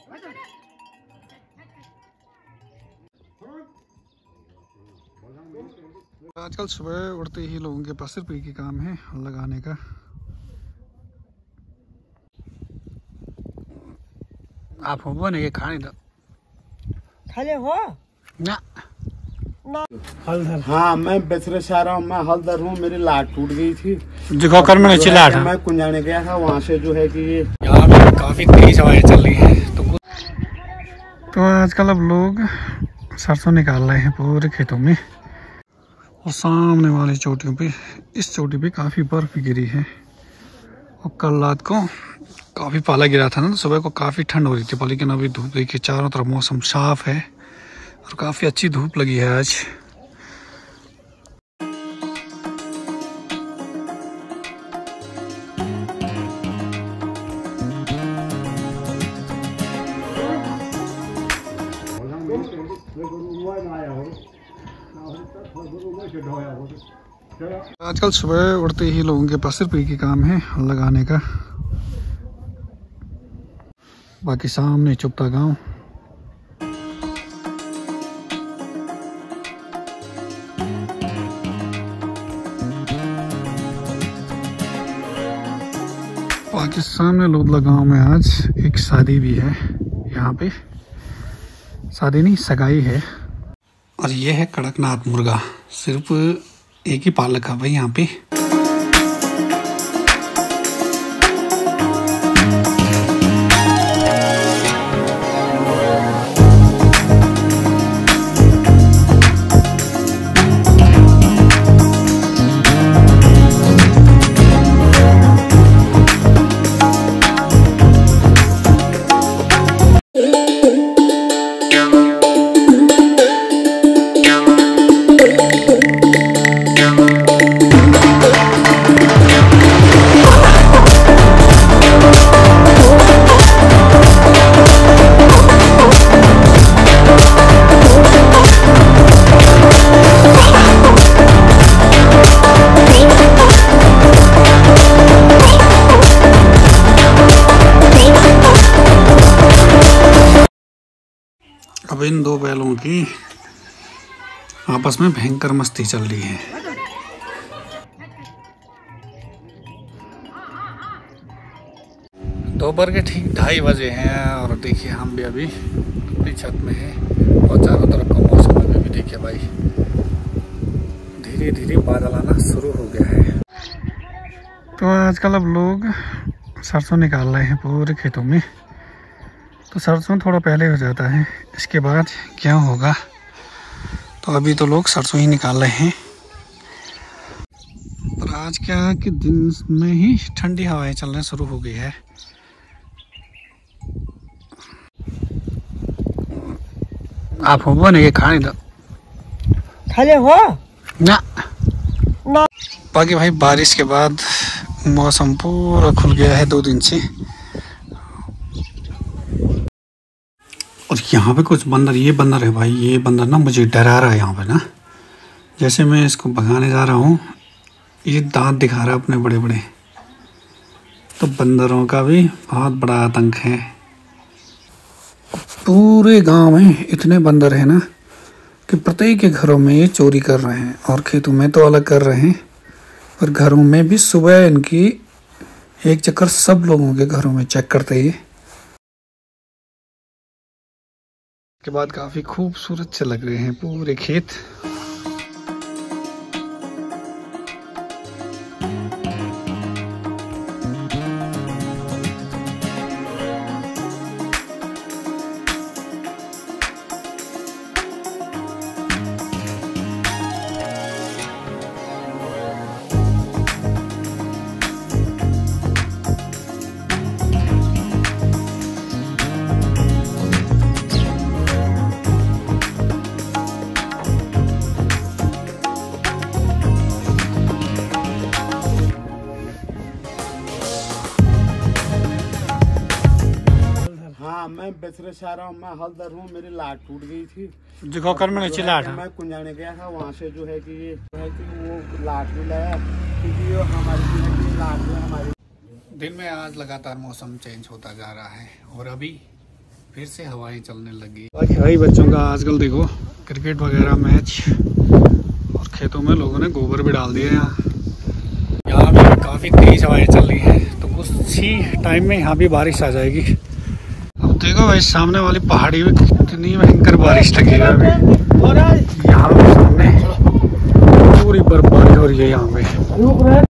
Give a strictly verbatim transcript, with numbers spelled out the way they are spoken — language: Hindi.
आजकल सुबह उठते ही लोगों के पास सिर्फ एक ही काम है लगाने का। आप हो वो नहीं खाने दो खाले हो ना ना हल्दर। हाँ मैं बेसरे से आ रहा हूँ, मैं हल्दर हूँ। मेरी लाट टूट गई थी जगह कर में चिल्ला था। मैं कुंजाने गया था, वहाँ से जो है कि ये यहाँ पे काफी तेज हवाएं चल रही हैं। तो तो आजकल अब लोग सरसों निकाल रहे हैं पूरे खेतों में। और सामने वाली चोटियों पे, इस चोटी पे काफी बर्फ गिरी है। और कल रात को काफी पाला गिरा था ना, तो सुबह को काफी ठंड हो रही थी, लेकिन अभी धूप देखिए, चारों तरफ मौसम साफ है और काफी अच्छी धूप लगी है आज। आजकल सुबह उठते ही लोगों के पास सिर्फ एक ही काम है लगाने का। बाकी सामने चुपता गांव। बाकी सामने लोधला गांव में आज एक शादी भी है। यहाँ पे शादी नहीं, सगाई है। और ये है कड़कनाथ मुर्गा, सिर्फ एक ही पालक है भाई यहाँ पे। अब इन दो बैलों की आपस में भयंकर मस्ती चल रही है। दोपहर के ठीक ढाई बजे हैं और देखिए हम भी अभी अपनी छत में हैं और चारों तरफ का मौसम अभी भी देखिए भाई धीरे धीरे बादल आना शुरू हो गया है। तो आजकल अब लोग सरसों निकाल रहे हैं पूरे खेतों में। तो सरसों थोड़ा पहले हो जाता है, इसके बाद क्या होगा। तो अभी तो लोग सरसों ही निकाल रहे हैं। पर आज क्या कि दिन में ही ठंडी हवाएं चलना शुरू हो गई है। आप हो वो नहीं खाने दो खाले हो ना ना। बाकी भाई बारिश के बाद मौसम पूरा खुल गया है दो दिन से। और यहाँ पे कुछ बंदर, ये बंदर है भाई, ये बंदर ना मुझे डरा रहा है यहाँ पे ना। जैसे मैं इसको भगाने जा रहा हूँ, ये दांत दिखा रहा है अपने बड़े बड़े। तो बंदरों का भी बहुत बड़ा आतंक है। पूरे गांव में इतने बंदर हैं ना कि प्रत्येक के घरों में ये चोरी कर रहे हैं। और खेतों में तो अलग कर रहे हैं, और घरों में भी सुबह इनकी एक चक्कर सब लोगों के घरों में चेक करते ही। के बाद काफी खूबसूरत से लग रहे हैं पूरे खेत। मैं बेसरे से आ रहा हूँ, मैं हल्दर हूँ। मेरी लाट टूट गई थी जगह कर में चिल्ला था। मैं कुंजाने गया था, वहाँ से जो है कि ये जो है कि वो लाट भी लाया, क्योंकि ये हमारी जो है कि लाट जो हमारी। दिन में आज लगातार मौसम चेंज होता जा रहा है और अभी फिर से हवाएं चलने लगी। बाकी भाई बच्चों का आजकल देखो क्रिकेट वगैरह मैच, और खेतों में लोगों ने गोबर भी डाल दिया। यहाँ यहाँ भी काफ़ी तेज हवाएं चल रही हैं, तो कुछ ही टाइम में यहाँ भी बारिश आ जाएगी। अब देखो भाई सामने वाली पहाड़ी में कितनी भयंकर बारिश लगी है अभी। यहाँ पे सामने पूरी बर्फबारी हो रही है यहाँ पे।